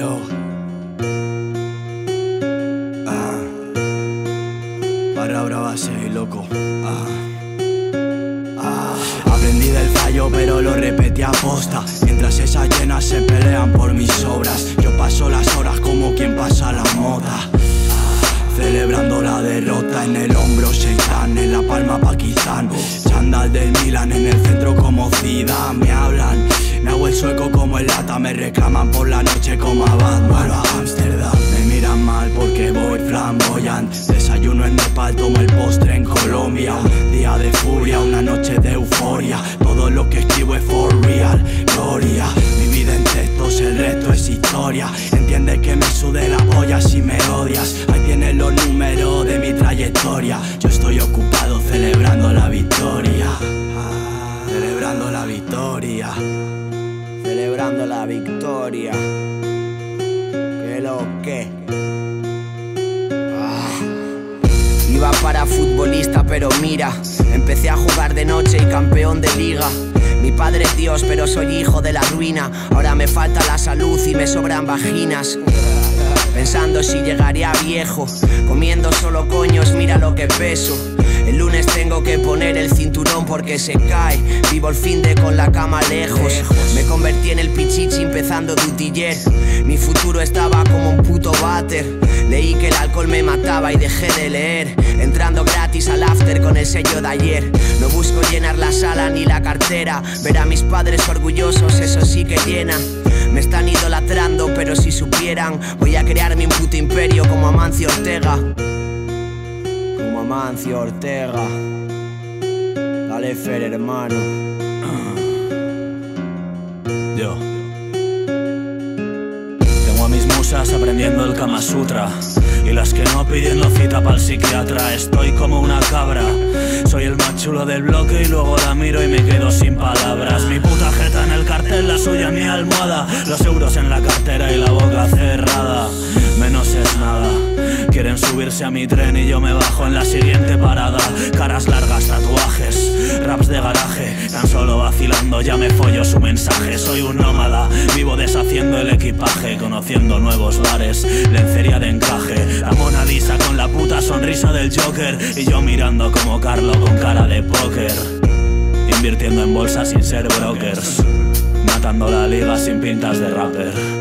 Yo. Barra brava, sí, loco. Aprendí del fallo, pero lo repetí a posta. Mientras esas llenas se pelean por mis obras, yo paso las horas como quien pasa la mota. Celebrando la derrota, en el hombro Seitan, en la palma Pakistán. Chándal del Milan, en el centro como Zidane. Me hablan, me hago el sueco como el lata. Me reclaman por la noche como a Batman. Vuelvo a Amsterdam, me miran mal porque voy flamboyant. Desayuno en Nepal, tomo el postre en Colombia. Un día de furia, una noche de euforia. Todo lo que escribo es for real, gloria. Mi vida en textos, el resto es historia. Entiende que me sude la polla si me odias. Ahí tienes los números de mi trayectoria. Yo estoy ocupado celebrando la victoria. Celebrando la victoria. Celebrando la victoria. ¿Qué lo que? Iba para futbolista, pero mira, empecé a jugar de noche y campeón de liga. Mi padre es Dios, pero soy hijo de la ruina. Ahora me falta la salud y me sobran vaginas. Pensando si llegaría viejo, comiendo solo coños, mira lo que peso. El lunes tengo que poner el cinturón porque se cae. Vivo el finde con la cama lejos. Me convertí en el pichichi empezando dutiller. Mi futuro estaba como un puto váter. Leí que el alcohol me mataba y dejé de leer. Entrando gratis al after con el sello de ayer. No busco llenar la sala ni la cartera. Ver a mis padres orgullosos, eso sí que llena. Me están idolatrando, pero si supieran, voy a crearme un puto imperio como Amancio Ortega. Como Amancio Ortega. Dale Fer, hermano. Yo tengo a mis musas aprendiendo el Kama Sutra y las que no pidiendo cita pa'l psiquiatra. Estoy como una cabra, soy el más chulo del bloque y luego la miro y me quedo sin palabras. Mi puta jeta en el cartel, la suya en mi almohada. Los euros en la cartera y la boca cerrada. Menos es nada. Quieren subirse a mi tren y yo me bajo en la siguiente parada. Caras largas, tatuajes, raps de garaje. Tan solo vacilando ya me follo su mensaje. Soy un nómada, vivo deshaciendo el equipaje, conociendo nuevos bares, lencería de encaje. La Mona Lisa con la puta sonrisa del Joker y yo mirando como Carlo con cara de póker. Invirtiendo en bolsa sin ser brokers, matando la liga sin pintas de rapper.